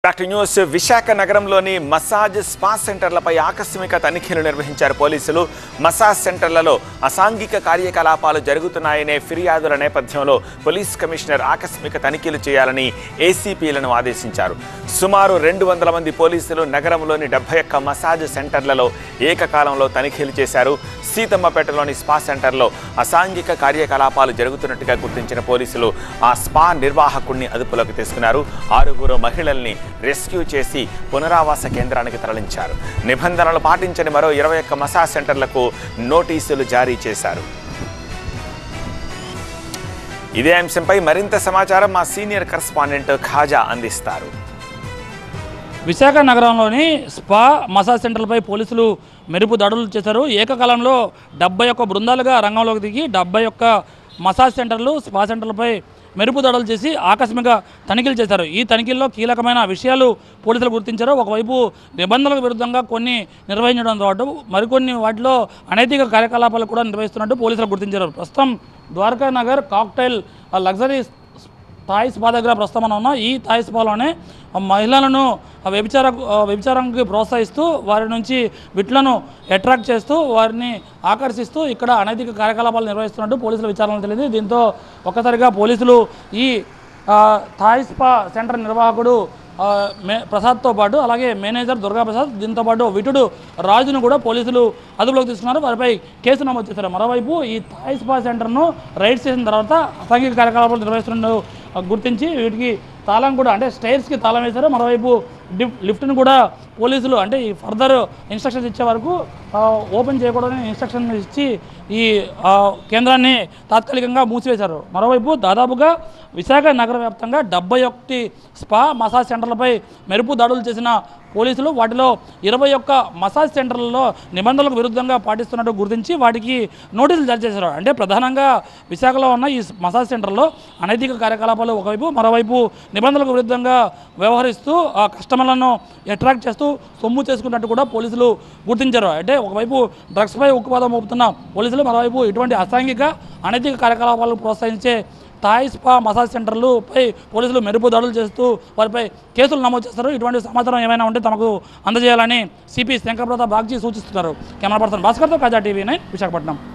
Doctor news Visakha నగరంలోని massage spa సెంటర్లపై ఆకస్మిక తనిఖీలు నిర్వహించారు పోలీసులు. మసాజ్ సెంటర్లలో అసాంఘిక కార్యకలాపాలు జరుగుతున్నాయనే ఫిర్యాదుల నేపథ్యంలో పోలీస్ కమిషనర్ ఆకస్మిక తనిఖీలు చేయాలని ఏసీపీలను ఆదేశించారు. సుమారు 200 మంది పోలీసులు నగరంలోని 71 మసాజ్ సెంటర్లలో ఏకకాలంలో తనిఖీలు చేశారు. సీతమ్మపేటలోని స్పా సెంటర్లో అసాంఘిక కార్యకలాపాలు జరుగుతున్నట్టుగా గుర్తించిన పోలీసులు ఆ స్పా నిర్వాహకుడిని అదుపులోకి తీసుకున్నారు. 6 మహిళల్ని రెస్క్యూ చేసి పునరావాస కేంద్రానికి తరలించారు. నిబంధనలు పాటించని మరో 21 మసాజ్ సెంటర్లకు నోటీసులు జారీ చేశారు. ఇదే అంశంపై మరింత సమాచారం మా సీనియర్ కరెస్పాండెంట్ ఖాజా అందిస్తారు. విశాఖ నగరంలోని స్పా మసాజ్ సెంటర్లపై పోలీసులు మెరుపు దాడులు చేశారు. ఏకకాలంలో 71 బృందాలుగా రంగంలోకి దిగి 71 మసాజ్ సెంటర్లు స్పా సెంటర్లపై మెరుపు దాడులు చేసి ఆకస్మిక తనిఖీలు చేశారు. ఈ తనిఖీల్లో కీలకమైన విషయాలు పోలీసులు గుర్తించారు. ఒకవైపు నిబంధనలకు విరుద్ధంగా కొన్ని నిర్వహించడంతో పాటు మరికొన్ని వాటిలో అనైతిక కార్యకలాపాలు కూడా నిర్వహిస్తున్నట్టు పోలీసులు గుర్తించారు. ప్రస్తుతం Dwaraka Nagar cocktail luxury Thai spa దగ్గర ప్రస్తుతం మనం ఉన్నాం. ఈ థాయ్ స్పాలోనే మహిళలను వ్యభిచారానికి ప్రోత్సహిస్తూ వారి నుంచి విట్లను అట్రాక్ట్ చేస్తూ వారిని ఆకర్షిస్తూ ఇక్కడ అనైతిక కార్యకలాపాలు నిర్వహిస్తున్నట్టు పోలీసుల విచారణలో తెలియదు. దీంతో ఒక్కసారిగా పోలీసులు ఈ థాయ్ స్పా సెంటర్ నిర్వాహకుడు ప్రసాద్తో పాటు అలాగే మేనేజర్ దుర్గాప్రసాద్ దీంతో పాటు విటుడు రాజును కూడా పోలీసులు అదుపులోకి తీసుకున్నారు. వారిపై కేసు నమోదు చేశారు. మరోవైపు ఈ థాయ్ స్పా సెంటర్ను రైడ్ చేసిన తర్వాత అసాంఘిక కార్యకలాపాలు నిర్వహిస్తున్నట్టు గుర్తించి వీటికి తాళం కూడా అంటే స్టైర్స్కి తాళం వేశారు. మరోవైపు లిఫ్ట్ను కూడా పోలీసులు అంటే ఈ ఫర్దర్ ఇన్స్ట్రక్షన్స్ ఇచ్చే వరకు ఓపెన్ చేయకూడదని ఇన్స్ట్రక్షన్ ఇచ్చి ఈ కేంద్రాన్ని తాత్కాలికంగా మూసివేశారు. మరోవైపు దాదాపుగా విశాఖ నగర వ్యాప్తంగా 71 స్పా మసాజ్ సెంటర్లపై మెరుపు దాడులు చేసిన పోలీసులు వాటిలో 21 మసాజ్ సెంటర్లలో నిబంధనలకు విరుద్ధంగా పాటిస్తున్నట్టు గుర్తించి వాటికి నోటీసులు జారీ చేశారు. అంటే ప్రధానంగా విశాఖలో ఉన్న ఈ మసాజ్ సెంటర్లో అనైతిక కార్యకలాపాలు ఒకవైపు, మరోవైపు నిబంధనలకు విరుద్ధంగా వ్యవహరిస్తూ కస్టమర్లను అట్రాక్ట్ చేస్తూ సొమ్ము చేసుకున్నట్టు కూడా పోలీసులు గుర్తించారు. అంటే ఒకవైపు డ్రగ్స్పై ఉక్కుపాదం మోపుతున్న పోలీసులు, మరోవైపు ఇటువంటి అసాంఘిక అనైతిక కార్యకలాపాలను ప్రోత్సహించే థాయ్ స్పా మసాజ్ సెంటర్లపై పోలీసులు మెరుపు దాడులు చేస్తూ వారిపై కేసులు నమోదు చేస్తారు. ఇటువంటి సమాచారం ఏమైనా ఉంటే తమకు అందజేయాలని సిపి శంకర్ ప్రతాప్ బాగ్జీ సూచిస్తున్నారు. కెమెరా పర్సన్ భాస్కర్తో ఖాజా టీవీ 9 విశాఖపట్నం.